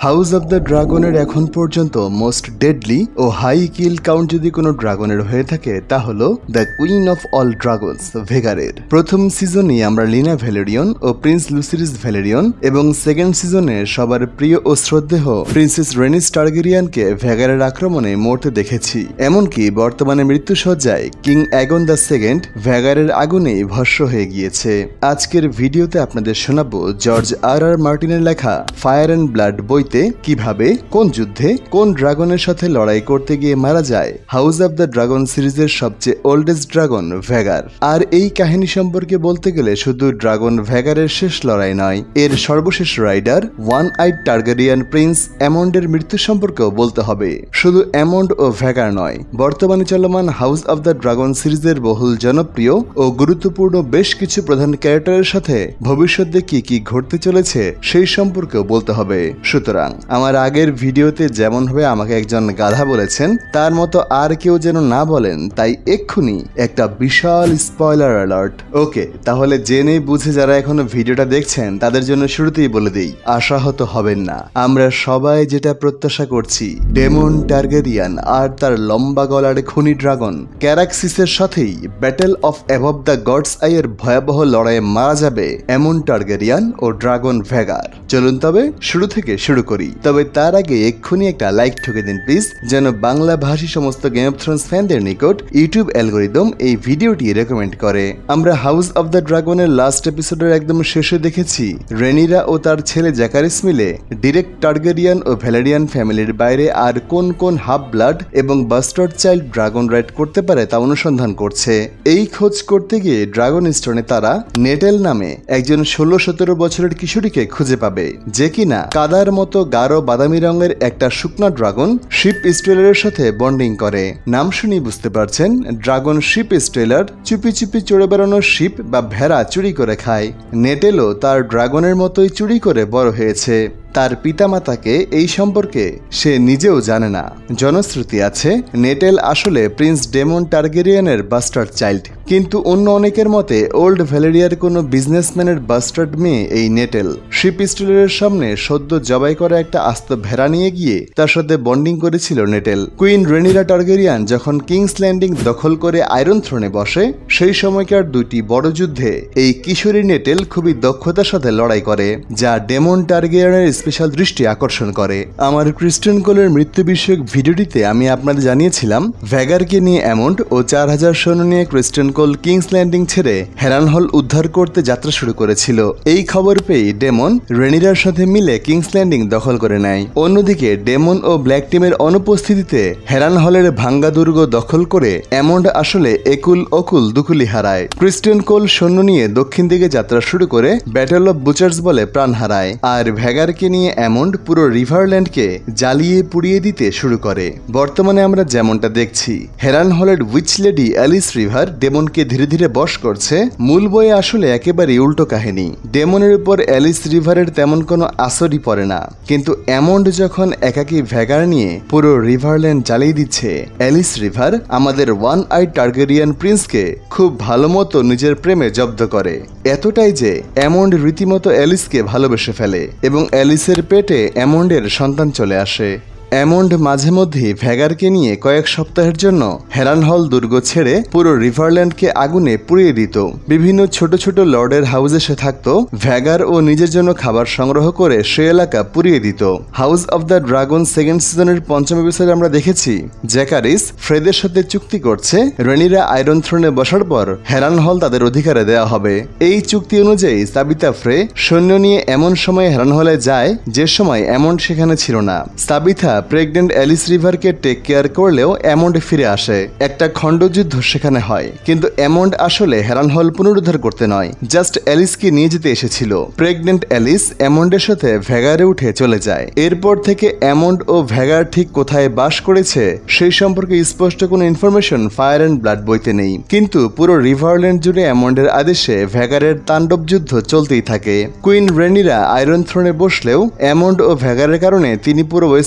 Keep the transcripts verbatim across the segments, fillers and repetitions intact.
House of the ড্রাগনের এখন পর্যন্ত মোস্ট ডেডলি ও হাই কিল কাউন্ট যদি কোনো ড্রাগনের হয়ে থাকে তা হলো the queen of all dragons ভেগারের। প্রথম সিজনে আমরা লিনা ভ্যালেরিয়ন ও প্রিন্স লুসিরিস ভ্যালেরিয়ন এবং সেকেন্ড সিজনে সবার প্রিয় ও শ্রদ্ধেয় প্রিন্সেস রেনিস টারগেরিয়ানকে ভেগারের আক্রমণে মরতে দেখেছি। এমনকি বর্তমানে মৃত্যুসজ্জায় কিং অ্যাগন দ্য সেকেন্ড ভেগারের আগুনেই ভস্ম হয়ে গিয়েছে। আজকের ভিডিওতে আপনাদের শোনাবো জর্জ আর আর মার্টিনের লেখা ফায়ার অ্যান্ড ব্লাড বইতে কিভাবে কোন যুদ্ধে কোন ড্রাগনের সাথে লড়াই করতে গিয়ে মারা যায় হাউস অব দ্য ড্রাগন সিরিজের সবচেয়ে ওল্ডেস্ট ড্রাগন ভেগার। আর এই কাহিনী সম্পর্কে বলতে গেলে শুধু ড্রাগন ভেগারের শেষ লড়াই নয়, এর সর্বশেষ rider one eyed Targaryen prince অ্যামন্ডের মৃত্যু সম্পর্কেও বলতে হবে। শুধু অ্যামন্ড ও ভেগার নয়, বর্তমানে চলমান হাউস অব দ্য ড্রাগন সিরিজের বহুল জনপ্রিয় ও গুরুত্বপূর্ণ বেশ কিছু প্রধান ক্যারেক্টারের সাথে ভবিষ্যতে কি কি ঘটতে চলেছে সেই সম্পর্কেও বলতে হবে। সুতরাং আমার আগের ভিডিওতে যেমন ভাবে আমাকে একজন গাধা বলেছেন তার মতো আর কেউ যেন না বলেন, তাই এক্ষুনি একটা বিশাল স্পয়লার অ্যালার্ট। ওকে, তাহলে জেনে বুঝে যারা এখনো ভিডিওটা দেখছেন তাদের জন্য শুরুতেই বলে দিই, আশাহত হবেন না। আমরা সবাই যেটা প্রত্যাশা করছি, ডেমন টারগেরিয়ান আর তার লম্বা গলার খনি ড্রাগন ক্যারাক্সিসের সাথেই battle of above the gods eye এর ভয়াবহ লড়াইয়ে মারা যাবে এমন টারগেরিয়ান ও ড্রাগন ভেগার। চলুন তবে শুরু থেকে শুরু করি। তবে তার আগে এক্ষুনি একটা লাইক ঠুকে দিন প্লিজ, যেন বাংলা ভাষী সমস্ত গেম অফ থ্রোনস ফ্যানদের নিকট ইউটিউব অ্যালগোরিদম এই ভিডিওটি রেকমেন্ড করে। আমরা হাউস অব দ্য ড্রাগনের লাস্ট এপিসোডের একদম শেষে দেখেছি রেনিরা ও তার ছেলে জ্যাকারিস মিলে ডিরেক্ট টারগেরিয়ান ও ভ্যালেরিয়ান ফ্যামিলির বাইরে আর কোন কোন হাফ ব্লাড এবং বাস্টার্ড চাইল্ড ড্রাগন রাইড করতে পারে তা অনুসন্ধান করছে। এই খোঁজ করতে গিয়ে ড্রাগন স্টোনে তারা নেটেল নামে একজন ষোলো সতেরো বছরের কিশোরীকে খুঁজে পাবে, যে কিনা কাদার মতো গাঢ় বাদামি রঙের একটা শুকনা ড্রাগন শিপ স্টেলারের সাথে বন্ডিং করে। নাম শুনি বুঝতে পারছেন, ড্রাগন শিপ স্টেলার চুপি চুপি চড়ে বেড়ানো শিপ বা ভেড়া চুরি করে খায়। নেটেলও তার ড্রাগনের মতোই চুরি করে বড় হয়েছে। তার পিতামাতাকে এই সম্পর্কে সে নিজেও জানে না। জনশ্রুতি আছে নেটেল আসলে প্রিন্স ডেমন টারগেরিয়ানের বাস্টার্ড চাইল্ড, কিন্তু অন্য অনেকের মতে ওল্ড ভ্যালেরিয়ার কোনো বিজনেসম্যানের বাস্টার্ড মেয়ে এই নেটেল। শিপ স্টিলারের সামনে সদ্য জবাই করা একটা আস্ত ভেড়া নিয়ে গিয়ে তার সাথে বন্ডিং করেছিল নেটেল। কুইন রেনিরা টারগেরিয়ান যখন কিংস ল্যান্ডিং দখল করে আয়রন থ্রোনে বসে, সেই সময়কার দুইটি বড় যুদ্ধে এই কিশোরী নেটেল খুবই দক্ষতার সাথে লড়াই করে, যা ডেমন টারগেরিয়ানের স্পেশাল দৃষ্টি আকর্ষণ করে। আমার ক্রিস্টেন কোলের মৃত্যু বিষয়ক ভিডিওটিতে আমি আপনাদের জানিয়েছিলাম ভেগারকে নিয়ে অ্যামন্ড ও চার হাজার সৈন্য নিয়ে ক্রিস্টেন কোল কিংস ল্যান্ডিং ছেড়ে হ্যারানহল উদ্ধার করতে যাত্রা শুরু করেছিল। এই খবর পেয়ে ডেমন রেনিরার সাথে মিলে কিংস ল্যান্ডিং দখল করে নেয়। অন্যদিকে ডেমন ও ব্ল্যাক টিমের অনুপস্থিতিতে হ্যারানহলের ভাঙ্গা দুর্গ দখল করে অ্যামন্ড আসলে একুল অকুল দুকুলি হারায়। ক্রিস্টেন কোল সৈন্য নিয়ে দক্ষিণ দিকে যাত্রা শুরু করে ব্যাটেল অফ বুচার্স বলে প্রাণ হারায়, আর ভেগারকে নিয়ে অ্যামন্ড পুরো রিভারল্যান্ডকে জ্বালিয়ে পুড়িয়ে দিতে শুরু করে। বর্তমানে আমরা যেমনটা দেখছি, হ্যারানহলের উইচ লেডি অ্যালিস রিভার ডেমনকে ধীরে ধীরে বশ করছে। মূল বইয়ে আসলে একেবারে উল্টো কাহিনী। ডেমনের উপর অ্যালিস রিভারের তেমন কোনো আসরই পড়ে না, কিন্তু অ্যামন্ড যখন একাকী ভেগার নিয়ে পুরো রিভারল্যান্ড জ্বালিয়ে দিচ্ছে, অ্যালিস রিভার আমাদের ওয়ান আই টারগেরিয়ান প্রিন্সকে খুব ভালো মতো নিজের প্রেমে জব্দ করে। এতটাই যে অ্যামন্ড রীতিমতো অ্যালিসকে ভালোবেসে ফেলে এবং অ্যালিসের পেটে অ্যামন্ডের সন্তান চলে আসে। অ্যামন্ড মাঝে মধ্যে ভেগারকে নিয়ে কয়েক সপ্তাহের জন্য হ্যারানহল দুর্গ ছেড়ে পুরো রিভারল্যান্ডকে আগুনে পুড়িয়ে দিত। বিভিন্ন ছোট ছোট লর্ডের হাউসে সে থাকত। ভেগার ও নিজের জন্য খাবার সংগ্রহ করে সে এলাকা পুড়িয়ে দিত। House of the dragon second সিজনের পঞ্চম এপিসোডে আমরা দেখেছি জ্যাকারিস ফ্রেদের সাথে চুক্তি করছে রেনিরা আয়রন থ্রোনে বসার পর হ্যারানহল তাদের অধিকারে দেওয়া হবে। এই চুক্তি অনুযায়ী সাবিতা ফ্রে সৈন্য নিয়ে এমন সময় হ্যারানহলে যায় যে সময় অ্যামন্ড সেখানে ছিল না। সাবিথা প্রেগনেন্ট অ্যালিস রিভারকে টেক কেয়ার করলেও অ্যামন্ড ফিরে আসে। একটা খণ্ডযুদ্ধ সেখানে হয়, কিন্তু অ্যামন্ড আসলে হ্যারানহল পুনরুদ্ধার করতে নয়, জাস্ট অ্যালিসকে নিয়ে যেতে এসেছিল। প্রেগনেন্ট অ্যালিস অ্যামন্ডের সাথে ভেগারে উঠে চলে যায়। এরপর থেকে অ্যামন্ড ও ভেগার ঠিক কোথায় বাস করেছে সেই সম্পর্কে স্পষ্ট কোনো ইনফরমেশন ফায়ার অ্যান্ড ব্লাড বইতে নেই, কিন্তু পুরো রিভারল্যান্ড জুড়ে অ্যামন্ডের আদেশে ভেগারের তাণ্ডব যুদ্ধ চলতেই থাকে। কুইন রেনিরা আয়রন থ্রোনে বসলেও অ্যামন্ড ও ভেগারের কারণে তিনি পুরো ওয়েস্টারেসের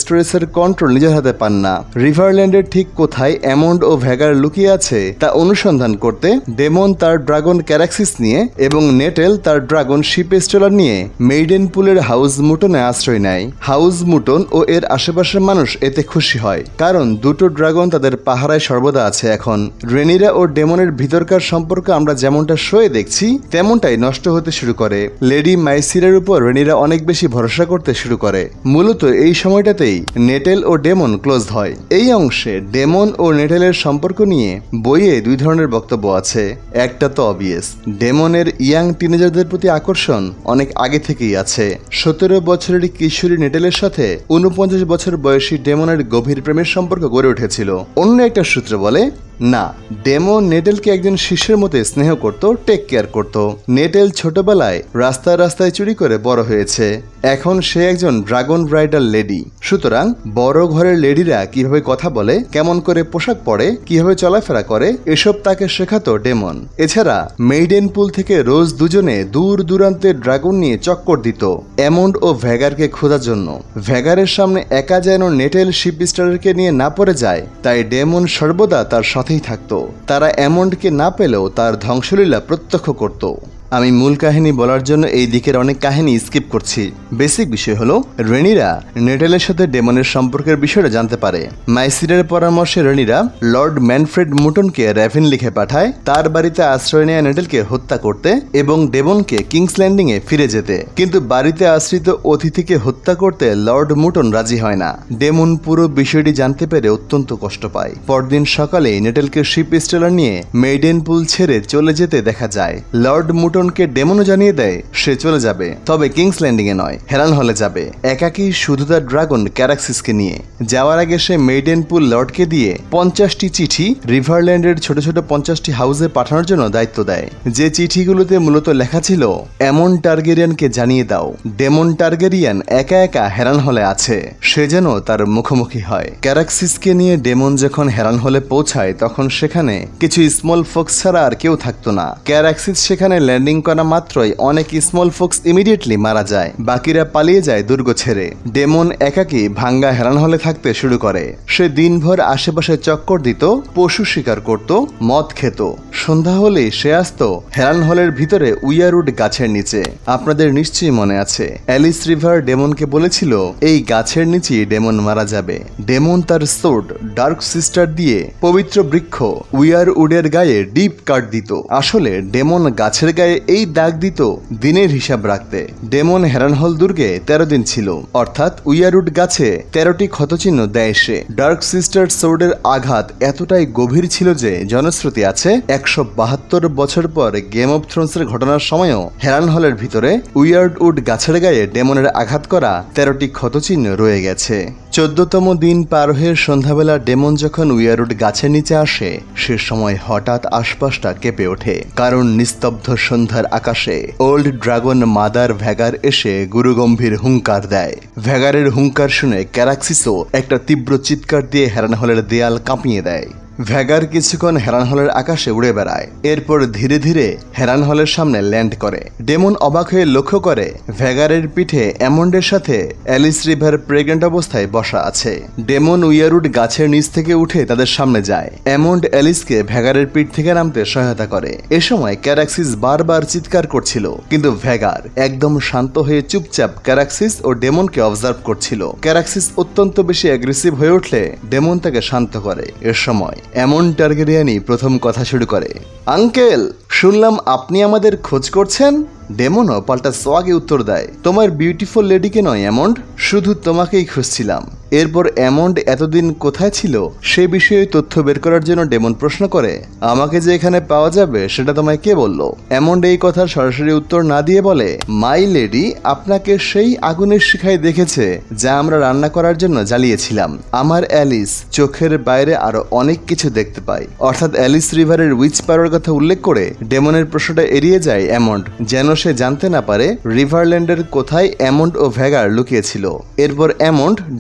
ড্রাগনের কন্ট্রোল নিজের হাতে পান না। রিভারল্যান্ডের ঠিক কোথায় অ্যামন্ড ও ভ্যাগার লুকিয়ে আছে তা অনুসন্ধান করতে ডেমন তার ড্রাগন ক্যারাক্সিস নিয়ে এবং নেটেল তার ড্রাগন শিপস্টেলার নিয়ে মেইডেন পুলের হাউস মুটনে আশ্রয় নেয়। হাউস মুটন ও এর আশেপাশের মানুষ এতে খুশি হয়, কারণ দুটো ড্রাগন তাদের পাহারায় সর্বদা আছে। এখন রেনিরা ও ডেমনের ভিতরকার সম্পর্ক আমরা যেমনটা শোয়ে দেখছি তেমনটাই নষ্ট হতে শুরু করে। লেডি মাইসিরের উপর রেনিরা অনেক বেশি ভরসা করতে শুরু করে। মূলত এই সময়টাতেই নেটেল ও ডেমন ক্লোজ হয়। এই অংশে ডেমন ও নেটেলের সম্পর্ক নিয়ে বইয়ে দুই ধরনের বক্তব্য আছে। একটা তো অবভিয়াস, ডেমনের ইয়াং টিনেজারদের প্রতি আকর্ষণ অনেক আগে থেকেই আছে। সতেরো বছরের কিশোরী নেটেলের সাথে উনপঞ্চাশ বছর বয়সী ডেমনের গভীর প্রেমের সম্পর্ক গড়ে উঠেছিল। অন্য একটা সূত্র বলে না, ডেমন নেটেলকে একজন শিষ্যের মতো স্নেহ করত, টেক কেয়ার করত। নেটেল ছোটবেলায় রাস্তায় রাস্তায় চুরি করে বড় হয়েছে, এখন সে একজন ড্রাগন ব্রাইডাল লেডি। সুতরাং বড় ঘরের লেডিরা কিভাবে কথা বলে, কেমন করে পোশাক পরে, কিভাবে চলাফেরা করে, এসব তাকে শেখাতো ডেমন। এছাড়া মেইডেন পুল থেকে রোজ দুজনে দূর দূরান্তে ড্রাগন নিয়ে চক্কর দিত অ্যামন্ড ও ভ্যাগারকে খোঁজার জন্য। ভ্যাগারের সামনে একা যেন নেটেল শিপস্টারকে নিয়ে না পড়ে যায়, তাই ডেমন সর্বদা তার সাথেই থাকতো। তারা অ্যামন্ডকে না পেলেও তার ধ্বংসলীলা প্রত্যক্ষ করত। আমি মূল কাহিনী বলার জন্য এই দিকের অনেক কাহিনী স্কিপ করছি। বেসিক বিষয় হলো রেনিরা নেটেলের সাথে ডেমনের সম্পর্কের বিষয়টা জানতে পারে। মাইসিরের পরামর্শে রেনিরা লর্ড ম্যানফ্রেড মুটনকে র্যাভেন লিখে পাঠায় তার বাড়িতে আশ্রয় নেয়া নেটেলকে হত্যা করতে এবং ডেমনকে কিংস ল্যান্ডিং এ ফিরে যেতে। কিন্তু বাড়িতে আশ্রিত অতিথিকে হত্যা করতে লর্ড মুটন রাজি হয় না। ডেমন পুরো বিষয়টি জানতে পেরে অত্যন্ত কষ্ট পায়। পরদিন সকালে নেটেলকে শিপ স্টেলার নিয়ে মেইডেন পুল ছেড়ে চলে যেতে দেখা যায়। লর্ড মুটন কে ডেমনও জানিয়ে দেয় সে চলে যাবে, তবে কিংস ল্যান্ডিং এ নয়, হেরান হলে যাবে, একাকী শুধু তার ড্রাগন ক্যারাক্সিসকে নিয়ে। যাওয়ার আগে সে মেইডেন পুল লর্ডকে দিয়ে পঞ্চাশটি চিঠি রিভারল্যান্ডের ছোট ছোট পঞ্চাশটি হাউসে পাঠানোর জন্য দায়িত্ব দেয়। যে চিঠিগুলোতে মূলত লেখা ছিল অ্যামন টার্গেরিয়ানকে জানিয়ে দাও ডেমন টার্গেরিয়ান একা একা হেরান হলে আছে, সে যেন তার মুখোমুখি হয়। ক্যারাক্সিসকে নিয়ে ডেমন যখন হেরান হলে পৌঁছায় তখন সেখানে কিছু স্মল ফোক্স ছাড়া আর কেউ থাকতো না। ক্যারাক্সিস সেখানে ল্যান্ডিং করা মাত্রই অনেক স্মল ফোক্স ইমিডিয়েটলি মারা যায়, বাকিরা পালিয়ে যায় দুর্গ ছেড়ে। ডেমন একাকী ভাঙ্গা হেরান হলে থাকতে শুরু করে। সে দিনভর আশেপাশে চক্কর দিত, পশু শিকার করত, মদ খেত। সন্ধ্যা হলে সে আসত হেরান হলের ভিতরে উইয়ারউড গাছের নিচে। আপনাদের নিশ্চয়ই মনে আছে অ্যালিস রিভার ডেমনকে বলেছিল এই গাছের নিচে ডেমন মারা যাবে। ডেমন তার সোর্ড ডার্ক সিস্টার দিয়ে পবিত্র বৃক্ষ উইয়ারউডের গায়ে ডিপ কাট দিত। আসলে ডেমন গাছের গায়ে এই দাগ দিত দিনের হিসাব রাখতে। ডেমন হেরানহল দুর্গে তেরো দিন ছিল, অর্থাৎ উইয়ারউড গাছে তেরোটি ক্ষতচিহ্ন দেয় সে। ডার্ক সিস্টার সোর্ডের আঘাত এতটাই গভীর ছিল যে জনশ্রুতি আছে একশো বাহাত্তর বছর পর গেম অফ থ্রোনসের ঘটনার সময়ও হেরানহলের ভিতরে উইয়ারউড গাছের গায়ে ডেমনের আঘাত করা তেরোটি ক্ষতচিহ্ন রয়ে গেছে। চোদ্দতম দিন পার হয়ে সন্ধ্যাবেলা ডেমন যখন উইয়ারউড গাছের নিচে আসে সে সময় হঠাৎ আশপাশটা কেঁপে ওঠে, কারণ নিস্তব্ধ সন্ধ্যার আকাশে ওল্ড ড্রাগন মাদার ভ্যাগার এসে গুরুগম্ভীর হুঙ্কার দেয়। ভ্যাগারের হুঙ্কার শুনে ক্যারাক্সিসও একটা তীব্র চিৎকার দিয়ে হেরানহলের দেয়াল কাঁপিয়ে দেয়। ভ্যাগার কিছুক্ষণ হেরানহলের আকাশে উড়ে বেড়ায়, এরপর ধীরে ধীরে হেরানহলের সামনে ল্যান্ড করে। ডেমন অবাক হয়ে লক্ষ্য করে ভ্যাগারের পিঠে অ্যামন্ডের সাথে অ্যালিস রিভার প্রেগনেন্ট অবস্থায় বসা আছে। ডেমন উইয়ারউড গাছের নিচ থেকে উঠে তাদের সামনে যায়। অ্যামন্ড অ্যালিসকে ভ্যাগারের পিঠ থেকে নামতে সহায়তা করে। এ সময় ক্যারাক্সিস বারবার চিৎকার করছিল, কিন্তু ভ্যাগার একদম শান্ত হয়ে চুপচাপ ক্যারাক্সিস ও ডেমনকে অবজার্ভ করছিল। ক্যারাক্সিস অত্যন্ত বেশি অ্যাগ্রেসিভ হয়ে উঠলে ডেমন তাকে শান্ত করে। এর সময় অ্যামন টার্গেরিয়ানই প্রথম কথা শুরু করে, আঙ্কেল শুনলাম আপনি আমাদের খোঁজ করছেন। ডেমনও পাল্টা সোয়াগে উত্তর দেয়, তোমার বিউটিফুল লেডিকে নয় অ্যামন্ড, শুধু তোমাকেই খুঁজছিলাম। এরপর অ্যামন্ড এতদিন কোথায় ছিল সে বিষয়ে তথ্য বের করার জন্য ডেমন প্রশ্ন করে, আমাকে যে এখানে পাওয়া যাবে সেটা তোমায় কে বলল? অ্যামন্ড এই কথার সরাসরি উত্তর না দিয়ে বলে, মাই লেডি আপনাকে সেই আগুনের শিখায় দেখেছে যা আমরা রান্না করার জন্য জ্বালিয়েছিলাম। আমার অ্যালিস চোখের বাইরে আরো অনেক কিছু দেখতে পায়। অর্থাৎ অ্যালিস রিভারের উইচ পাওয়ার কথা উল্লেখ করে ডেমনের প্রশ্নটা এড়িয়ে যায় অ্যামন্ড, যেন সে জানতে না পারে রিভারল্যান্ডের কোথায় অ্যামন্ড ও ভ্যাগার লুকিয়েছিল। এরপর অ্যামন্ড ডেমনকে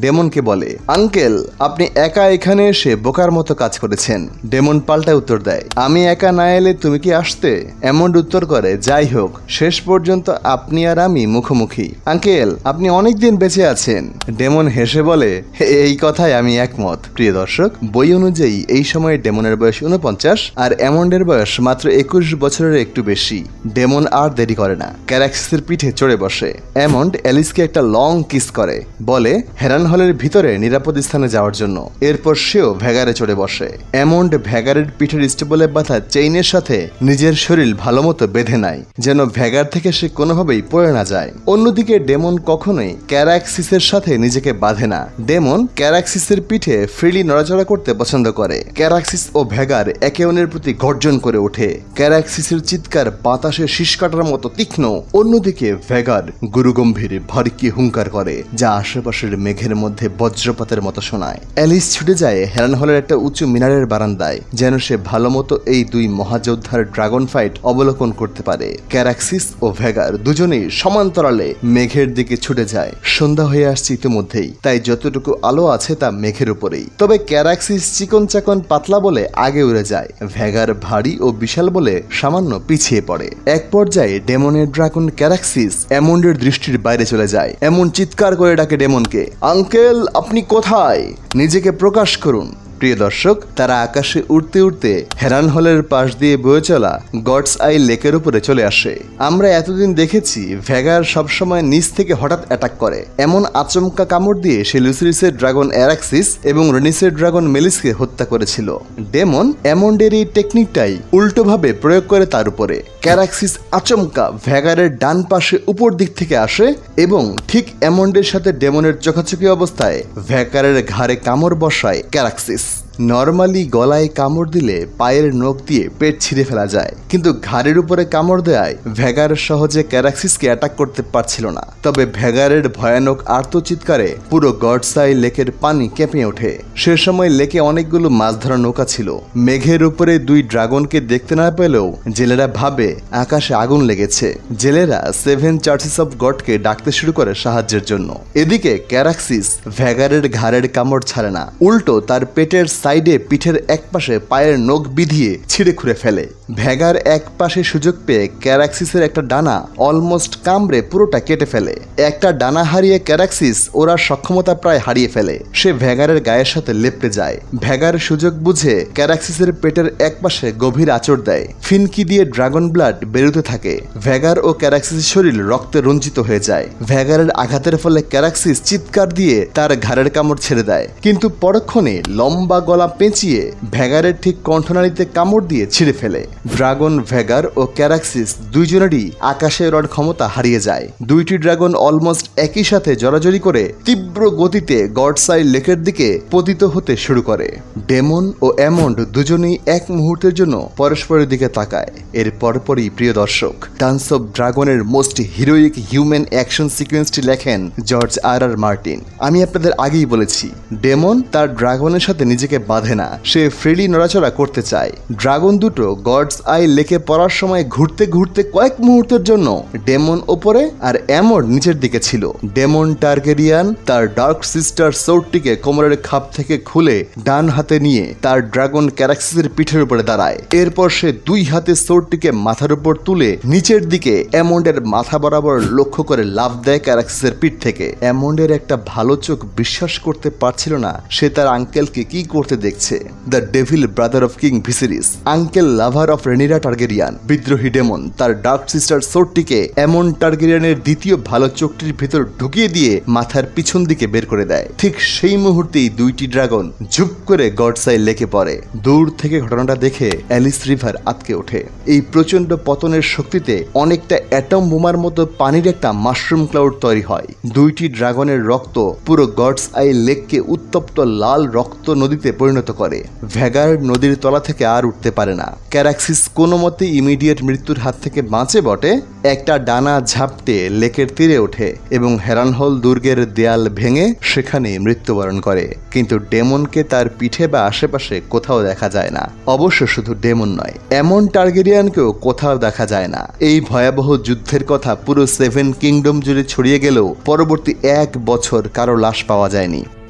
বলে, আঙ্কেল আপনি একা এখানে এসে বোকার মতো কাজ করেছেন। ডেমন পাল্টা উত্তর দেয়, আমি একা না এলে তুমি কি আসতে? অ্যামন্ড উত্তর করে, যাই হোক শেষ পর্যন্ত আপনি আর আমি মুখোমুখি। আঙ্কেল আপনি অনেক দিন বেঁচে আছেন। ডেমন হেসে বলে, এই কথায় আমি একমত। প্রিয় দর্শক, বই অনুযায়ী এই সময় ডেমনের বয়স উনপঞ্চাশ আর অ্যামন্ডের বয়স মাত্র একুশ বছরের একটু বেশি। ডেমন আর দেরি করে না, ক্যারাক্সিসের পিঠে চড়ে বসে। অ্যামন্ড অ্যালিসকে একটা লং কিস করে, বলে হেরান হলের ভিতরে নিরাপদ স্থানে যাওয়ার জন্য। এরপর সেও ভ্যাগারে চড়ে বসে। অ্যামন্ড ভ্যাগারের পিঠের স্টেবলে বাঁধা চেইনের সাথে নিজের শরীর ভালো মতো বেঁধে নেয়, যেন ভ্যাগার থেকে সে কোনোভাবেই পড়ে না যায়। অন্যদিকে ডেমন কখনোই ক্যারাক্সিসের সাথে নিজেকে বাঁধে না। ডেমন ক্যারাক্সিসের পিঠে ফ্রিলি নড়াচড়া করতে পছন্দ করে। ক্যারাক্সিস ও ভ্যাগার একে অন্যের প্রতি গর্জন করে ওঠে। ক্যারাক্সিসের চিৎকার বাতাসে শীষ কাটার মতো তীক্ষ্ণ। অন্যদিকে ভ্যাগার গুরুগম্ভীর ভারী হুঙ্কার করে, যা আশেপাশের মেঘের মধ্যে বজ্রপাতের মতো শোনায়। অ্যালিস ছুটে যায় হেরান হলের একটা উঁচু মিনারের বারান্দায়, যেন সে ভালো মতো এই দুই মহাযোদ্ধার ড্রাগন ফাইট অবলোকন করতে পারে। ক্যারাক্সিস ও ভ্যাগার দুজনেই সমান্তরালে মেঘের দিকে ছুটে যায়। সন্ধ্যা হয়ে আসছে ইতিমধ্যেই, তাই যতটুকু আলো আছে তা মেঘের উপরেই। তবে ক্যারাক্সিস চিকন চাকন পাতলা বলে আগে উড়ে যায়, ভ্যাগার ভারী ও বিশাল বলে সামান্য পিছিয়ে পড়ে। এক পর্যায়ে ডেমনের ড্রাগন ক্যারাক্সিস অ্যামন্ডের দৃষ্টির বাইরে চলে যায়। এমন চিৎকার করে ডাকে ডেমনকে, আঙ্কেল আপনি কোথায়? নিজেকে প্রকাশ করুন। প্রিয় দর্শক, তারা আকাশে উড়তে উড়তে হেরান হলের পাশ দিয়ে বয়ে চলা গডস আই লেকের উপরে চলে আসে। আমরা এতদিন দেখেছি ভ্যাগার সবসময় নিচ থেকে হঠাৎ অ্যাটাক করে। এমন আচমকা কামড় দিয়ে সে লুসিরিসের ড্রাগন অ্যারাক্সিস এবং রেনিসের ড্রাগন মেলিসকে হত্যা করেছিল। ডেমন অ্যামন্ডের এই টেকনিকটাই উল্টোভাবে প্রয়োগ করে তার উপরে। ক্যারাক্সিস আচমকা ভ্যাগারের ডান পাশে উপর দিক থেকে আসে এবং ঠিক অ্যামন্ডের সাথে ডেমনের চোখাচোখি অবস্থায় ভ্যাগারের ঘাড়ে কামড় বসায় ক্যারাক্সিস। নর্মালি গলায় কামড় দিলে পায়ের নখ দিয়ে পেট ছিঁড়ে ফেলা যায়, কিন্তু ঘাড়ের উপরে কামড় দেয় ভ্যাগার সহজে ক্যারাক্সিসকে অ্যাটাক করতে পারছিল না। তবে ভ্যাগারের ভয়ানক আর্তচিৎকারে পুরো গডসাই লেকের পানি কেঁপে ওঠে। সে সময় লেকে অনেকগুলো মাছ ধরা নৌকা ছিল। মেঘের উপরে দুই ড্রাগনকে দেখতে না পেলেও জেলেরা ভাবে আকাশে আগুন লেগেছে। জেলেরা সেভেন চার্চেস অফ গডকে ডাকতে শুরু করে সাহায্যের জন্য। এদিকে ক্যারাক্সিস ভ্যাগারের ঘাড়ের কামড় ছাড়ে না, উল্টো তার পেটের সাইডে পিঠের এক পাশে পায়ের নখ বিধিয়ে ছিঁড়ে খুঁড়ে ফেলে। ভ্যাগার এক পাশে সুযোগ পেয়ে ক্যারাক্সিসের একটা ডানা অলমোস্ট কামড়ে পুরোটা কেটে ফেলে। একটা ডানা হারিয়ে ক্যারাক্সিস ওরা সক্ষমতা প্রায় হারিয়ে ফেলে। সে ভ্যাগারের গায়ের সাথে লেপটে যায়। ভ্যাগার সুযোগ বুঝে ক্যারাক্সিসের পেটের এক পাশে গভীর আঁচড় দেয়। ফিনকি দিয়ে ড্রাগন ব্লাড বেরোতে থাকে। ভ্যাগার ও ক্যারাক্সিসের শরীর রক্তে রঞ্জিত হয়ে যায়। ভ্যাগারের আঘাতের ফলে ক্যারাক্সিস চিৎকার দিয়ে তার ঘাড়ের কামড় ছেড়ে দেয়, কিন্তু পরক্ষণে লম্বা গলা পেঁচিয়ে ভ্যাগারের ঠিক কণ্ঠনালীতে কামড় দিয়ে ছিঁড়ে ফেলে। ড্রাগন ভ্যাগার ও ক্যারাক্সিস দুইজনেরই আকাশে ওড়ার ক্ষমতা হারিয়ে যায়। দুইটি ড্রাগন অলমোস্ট একই সাথে জড়াজড়ি করে তীব্র গতিতে গডসাই লেকের দিকে পতিত হতে শুরু করে। ডেমন ও অ্যামন্ড দুজনেই এক মুহূর্তের জন্য পরস্পরের দিকে তাকায়। এর পরপরই প্রিয় দর্শক, ডান্স অফ ড্রাগনের মোস্ট হিরোইক হিউম্যান অ্যাকশন সিকোয়েন্সটি লেখেন জর্জ আর আর মার্টিন। আমি আপনাদের আগেই বলেছি, ডেমন তার ড্রাগনের সাথে নিজেকে বাঁধে না, সে ফ্রিলি নড়াচড়া করতে চায়। ড্রাগন দুটো গডস আই লেকে পড়ার সময় ঘুরতে ঘুরতে কয়েক মুহূর্তের জন্য ডেমন ওপরে আর অ্যামন্ড নিচের দিকে ছিল। ডেমন টার্গেরিয়ান তার ডার্ক সিস্টার সোর্ডটিকে কোমরের খাপ থেকে খুলে ডান হাতে নিয়ে তার ড্রাগন ক্যারাক্সিসের পিঠের উপরে দাঁড়ায়। এরপর সে দুই হাতে সোর্ডটিকে মাথার উপর তুলে নিচের দিকে অ্যামন্ডের মাথা বরাবর লক্ষ্য করে লাফ দেয় ক্যারাক্সিসের পিঠ থেকে। অ্যামন্ডের একটা ভালো চোখ বিশ্বাস করতে পারছিল না সে তার আঙ্কেলকে কি করতে দেখছে। The devil brother of king Viserys, uncle lover of Rhaenyra Targaryen, বিদ্রোহী ডেমন তার ডার্ক সিস্টার সোর্ডটিকে অ্যামন্ড টার্গেরিয়ানের দ্বিতীয় ভালো চোখটির ভিতর ঢুকিয়ে দিয়ে মাথার পিছন দিকে বের করে দেয়। ঠিক সেই মুহূর্তেই দুইটি ড্রাগন ঝুপ করে গডসাই লেকে পড়ে। দূর থেকে ঘটনাটা দেখে অ্যালিস রিভার আটকে ওঠে। এই প্রচন্ড পতনের শক্তিতে অনেকটা অ্যাটম বোমার মতো পানির একটা মাশরুম ক্লাউড তৈরি হয়। দুইটি ড্রাগনের রক্ত পুরো গডস আই লেককে উত্তপ্ত লাল রক্ত নদীতে পরিণত করে। ভ্যাগার নদীর তলা থেকে আর উঠতে পারে না। ক্যারাক্সিস কোনো মতে ইমিডিয়েট মৃত্যুর হাত থেকে বাঁচে বটে, একটা ডানা ঝাপটে লেকের তীরে ওঠে এবং হেরানহল দুর্গের দেয়াল ভেঙে সেখানে মৃত্যুবরণ করে। কিন্তু ডেমনকে তার পিঠে বা আশেপাশে কোথাও দেখা যায় না। অবশ্য শুধু ডেমন নয়, এমন টার্গেরিয়ানকেও কোথাও দেখা যায় না। এই ভয়াবহ যুদ্ধের কথা পুরো সেভেন কিংডম জুড়ে ছড়িয়ে গেলেও পরবর্তী এক বছর কারো লাশ পাওয়া যায়নি।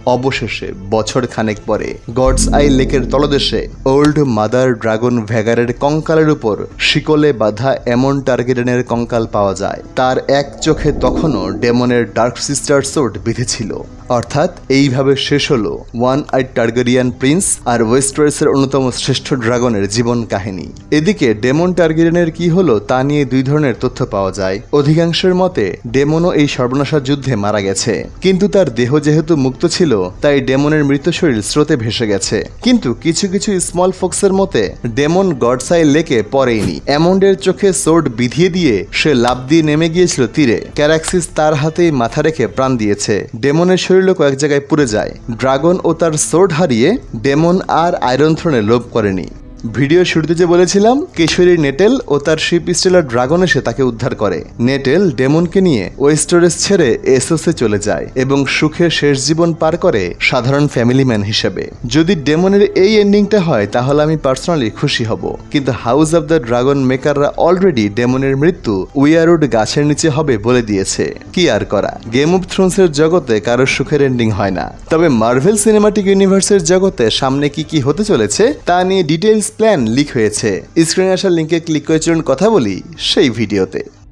অবশেষে বছর খানেক পরে গডস আই লেকের তলদেশে ওল্ড মাদার ড্রাগন ভ্যাগারের কঙ্কালের উপর শিকলে বাঁধা এমন টার্গেরিয়ানের কঙ্কাল পাওয়া যায়। তার এক চোখে তখনও ডেমনের ডার্ক সিস্টার সোর্ড বিঁধেছিল। অর্থাৎ এইভাবে শেষ হলো ওয়ান আইড টার্গেরিয়ান প্রিন্স আর ওয়েস্টারসের অন্যতম শ্রেষ্ঠ ড্রাগনের জীবন কাহিনী। এদিকে ডেমন টার্গেরিয়ানের কি হলো তা নিয়ে দুই ধরনের তথ্য পাওয়া যায়। অধিকাংশের মতে ডেমনও এই সর্বনাশা যুদ্ধে মারা গেছে, কিন্তু তার দেহ যেহেতু মুক্ত ছিল তাই ডেমনের মৃত শরীর স্রোতে ভেসে গেছে। কিন্তু কিছু কিছু স্মল ফক্সের মতে ডেমন গডসাই লেকে পড়েইনি। অ্যামন্ডের চোখে সোর্ড বিধিয়ে দিয়ে সে লাফ দিয়ে নেমে গিয়েছিল তীরে। ক্যারাক্সিস তার হাতেই মাথা রেখে প্রাণ দিয়েছে। ডেমনের শরীর কয়েক জায়গায় পুড়ে যায়। ড্রাগন ও তার সোর্ড হারিয়ে ডেমন আর আয়রন থ্রোনে লোভ করেনি। ভিডিও শুরুতে যে বলেছিলাম কেশরী নেটেল ও তার শিপ স্টেলার ড্রাগন এসে তাকে উদ্ধার করে। নেটেল ডেমনকে নিয়ে ওয়েস্টারেস ছেড়ে এসোসে চলে যায় এবং সুখে শেষ জীবন পার করে সাধারণ ফ্যামিলি ম্যান হিসেবে। যদি ডেমনের এই এন্ডিংটা হয় তাহলে আমি পার্সোনালি খুশি হব, কিন্তু হাউস অব দ্য ড্রাগন মেকাররা অলরেডি ডেমনের মৃত্যু উইয়ারউড গাছের নিচে হবে বলে দিয়েছে। কি আর করা, গেম অফ থ্রোনসের জগতে কারোর সুখের এন্ডিং হয় না। তবে মার্ভেল সিনেমাটিক ইউনিভার্সের জগতে সামনে কি কি হতে চলেছে তা নিয়ে ডিটেইলস প্ল্যান লিক হয়েছে। স্ক্রিনে আসা লিঙ্কে ক্লিক করে চলুন কথা বলি সেই ভিডিওতে।